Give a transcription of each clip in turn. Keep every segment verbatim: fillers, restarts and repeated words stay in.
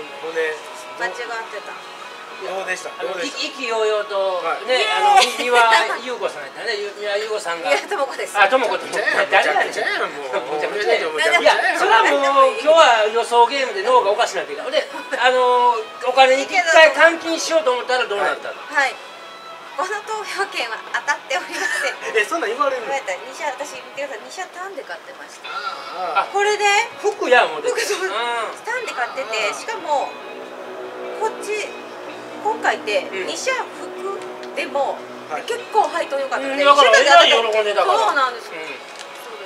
ほんで間違ってた。 どうでした？どうでした？ 意気揚々とね、あの三輪優子さんやったね、三輪優子さんが。 いや、ともこです。 あ、ともこって誰やねん。 じゃあもうむちゃくちゃや。 いいや、それはもう今日は予想ゲームで脳がおかしなっていうか、で、あのお金に一回換金しようと思ったらどうなったの？ はい。この投票券は当たっておりません。 え、そんなん言われるの？ 二社、私見てください。二社単で買ってました。 あこれで服やもん。 服そう単で買ってて、しかもこっち今回って二社服でも結構配当良かったので、 だからえらい喜んでたから。 そうなんです。そうです。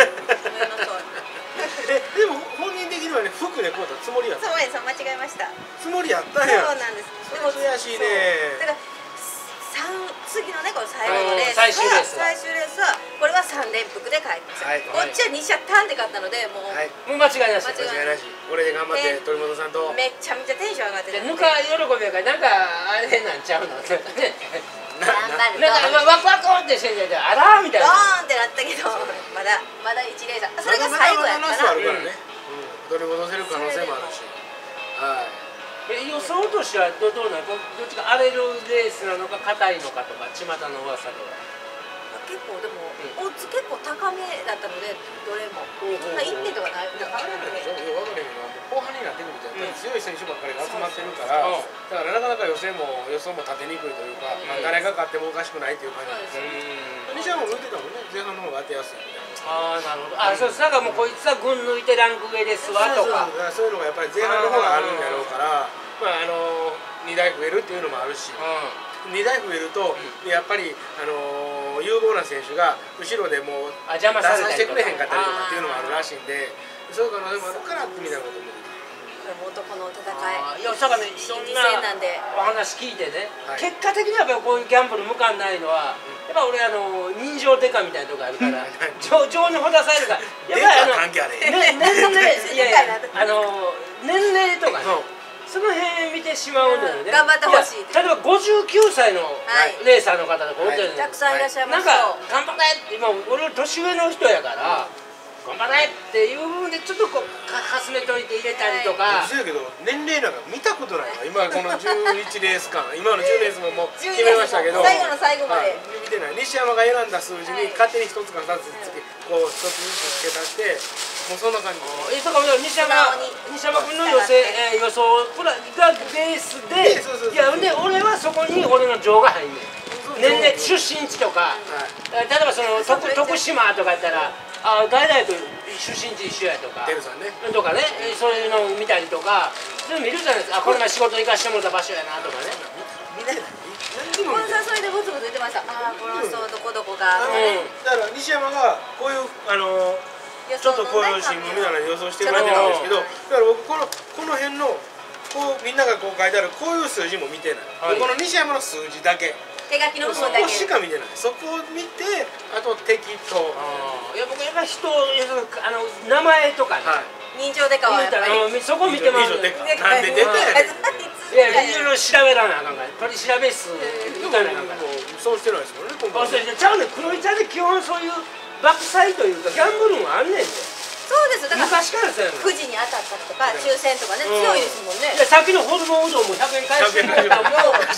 ごめんなさい。 え、でも本人的にはね、服で買うたつもりやった。 そうです、間違えました。 つもりやったんや。 そうなんです。 でも悔しいね。 だから三次のね、この最後のレース最終レース最終レースはこれは三連服で買いました。こっちは二社単で買ったので、もうもう間違いなし。 間違いなし。これで頑張って鳥本さんと。 めちゃめちゃテンション上がってた。 ぬか喜びやからなんかあれなんちゃうのね。 頑張る。 なんかワクワクってしてて、あらみたいな。 ドーンってなったけど、まだまだ一レース。それが最後やったな。 取り戻せる可能性もあるし。はい。 え、予想としてはどどうなの？どっちか荒れるレースなのか硬いのかとか巷の噂では。 結構でもオッズ結構高めだったので、どれもそんな一点とかない。 いや、あれなんでしょ。分かれへんのは後半になってくるとやっぱり強い選手ばっかりが集まってるから、だからなかなか予選も予想も立てにくいというか、まあ誰が勝ってもおかしくないという感じです。西山も言ってたもんね。前半の方が当てやすいみたいな。 ああ、なるほど。あ、そうです。なんかもうこいつは群抜いてランク上ですわとか。 そういうのがやっぱり前半の方があるんやろうから、まああのにだい増えるっていうのもあるし、にだい増えるとやっぱりあの有望な選手が後ろでもう邪魔さしてくれへんかったりとかっていうのもあるらしいんで、そういう可能性もあるからみたいなことも。 男の戦い。 いや、だからね、いろんなお話聞いてね、結果的にはやっぱこういうギャンブル向かんないのは、やっぱ俺あの人情デカみたいなとこあるから、情情にほだされるから、やっぱりあの年齢、いやいや、あの年齢とかね、その辺見てしまうんだよね。 頑張ってほしい。 例えばごじゅうきゅうさいのレーサーの方とかおってるの、 たくさんいらっしゃいます。 なんか頑張れって今俺年上の人やから。頑張れっていう部分でちょっとこうかすめといて入れたりとか。 そうやけど年齢なんか見たことないわ。今このじゅういちレース間、今のじゅうレースももう決めましたけど、 最後の最後まで見てない。西山が選んだ数字に勝手に一つか二つつけ、こう一つずつ付け足して、もうそんな感じ。 え、だから西山西山君の予選予想プラがベースで、いやで俺はそこに俺の情が入んねん。年齢出身地とか、例えばその徳徳島とかやったら。あ、誰々と出身地一緒やとか、 テルさんね、 とかね、そういうのを見たりとか、そういうの見るじゃないですか。あ、この前仕事行かしてもらった場所やなとかね。 このさそれでボツボツ言ってました。ああ、この人どこどこが。 だから西山がこういうあのちょっとこういう新聞みたいな予想してくれてるんですけど、だから僕このこの辺のこうみんながこう書いてあるこういう数字も見てない。この西山の数字だけ。 手書きの部分だけ。そこしか見てない。そこを見て、あと敵と。 いや僕やっぱ人あの名前とかね。 人情デカはやっぱり。 そこ見てます。 なんで出たやねん。 いやいろいろ調べらなあかんから。取り調べ室みたいななんか。 そうしてないですもんね。今回。 ちゃうね。黒い茶で基本そういう爆災というかギャンブルもあんねんで。 そうです。だから昔からそうやくじに当たったりとか抽選とかね強いですもんね。 さっきのホルモンうどんもひゃくえん返してくれたも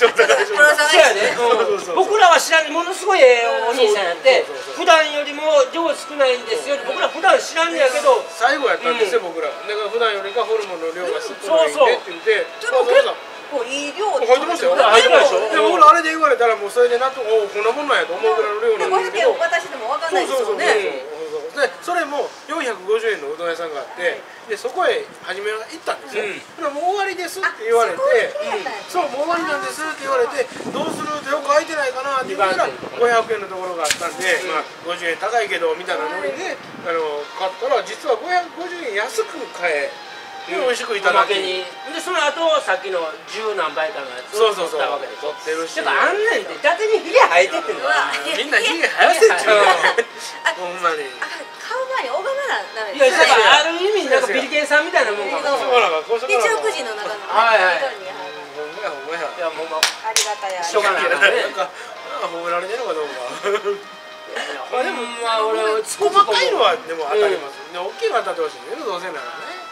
僕らは知らんものすごいお兄さんやって普段よりも量少ないんですよ。僕ら普段知らんねやけど最後やったんですよ僕ら。だから普段よりかホルモンの量が少ないんでって言って。 そうそう。こういい量入ってましたよ。入ってましたよ。で僕らあれで言われたらもうそれでなとおこんなもんなんやと思うぐらいの量なんですけど。 ごひゃくえん渡しても分かんないですよね。 でそれもよんひゃくごじゅうえんのうどん屋さんがあってでそこへ初めは行ったんですよ。だからもう終わりですって言われてそうもう終わりなんですって言われてどうするってよく空いてないかなって言ったらごひゃくえんのところがあったんでまあごじゅうえん高いけどみたいなノリであの買ったら実はごひゃくごじゅうえん安く買えで美味しくいただきにでその後さっきの十何倍かのやつを取ったわけでしょ。 取ってるしやっぱあんねんって伊達にヒゲ生えてってんのみんなヒゲ生やせっちゅうほんまに買う前に拝まなダメいやです。 だからある意味なんかビリケンさんみたいなもんかもしれない。 一応くじの中のはいはいほんまやほんまや。 いやもうありがたやしょうがないね。 なんか褒められてるのかどうか。 まあでもまあ俺細かいのはでも当たります。で大きいの当たってほしいねどうせならね。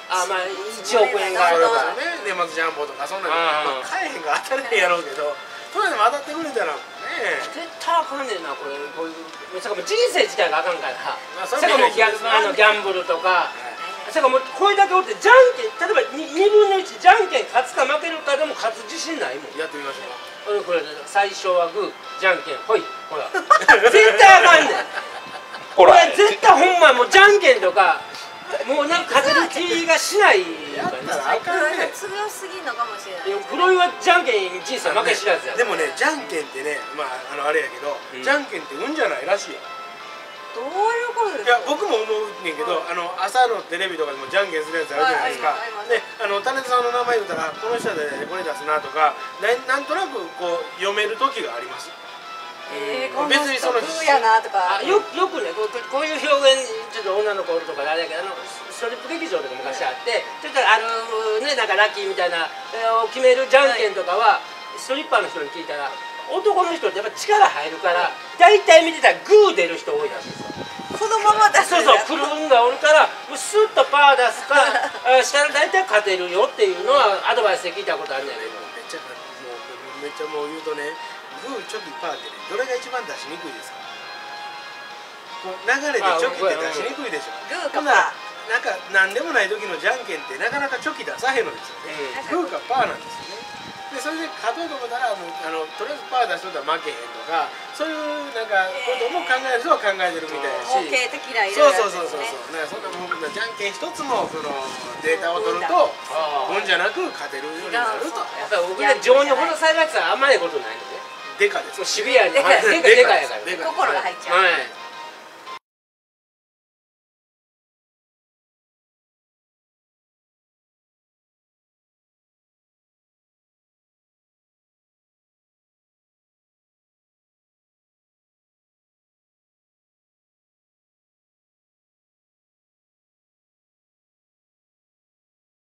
あまあいちおくえんがあるからね、年末ジャンボとかそんなの、まあ、買えへんが当たれへんやろうけど、それでも当たってくれたらね絶対あかんねんなこれこういうそれからもう人生自体があかんから、 まあ、 それからもうギャあのギャンブルとか、それからもうこれだけおってじゃんけん例えば に, にぶんのいちじゃんけん勝つか負けるかでも勝つ自信ないもん。 やってみましょうか。 これ最初はグーじゃんけんほいほら絶対あかんねんこれ絶対ほんまもうじゃんけんとかもうなんか勝てる気がしないやったらあかんね。 強すぎんのかもしれない。 黒いはじゃんけん人生負け知らずや、 ね、でもねじゃんけんってねまああのあれやけど、うん、じゃんけんって運じゃないらしいよ。 どういうことですか。 いや僕も思うねんけど、はい、あの朝のテレビとかでもじゃんけんするやつあるじゃないですか。であのタレントさんの名前言うたらこの人でこれ出すなとかななんとなくこう読める時があります。 えー、別にその風やなとか。 よよくねこうこういう表現ちょっと女の子おるとかあれだけどあのストリップ劇場とか昔あってちょっとあるねなんかラッキーみたいなを決めるじゃんけんとかは、はい、ストリッパーの人に聞いたら男の人ってやっぱ力入るから大体見てたらグー出る人多いらしいですよ。 このまま出す。 そうそうクルーンがおるからスッとパー出すかしたら大体勝てるよっていうのはアドバイスで聞いたことあるんやけどめっちゃもうめっちゃもう言うとねグーチョキパーってねどれが一番出しにくいですか。こう流れでチョキって出しにくいでしょ。 グーかパーなんか何でもない時のじゃんけんってなかなかチョキ出さへんのですよね。グーかパーなんですよね。でそれで勝とうと思ったらもうあのとりあえずパー出しとったら負けへんとかそういうなんかことも考える人は考えてるみたいだし、 統計的なそうそうそうそうそうなんかそんなもうじゃんけん一つもそのデータを取ると運じゃなく勝てるようになると。 やっぱり僕ね情にほどされるやつはあんまりことないのね。 デカです。 シビアにデカデカやから心が入っちゃう。 はい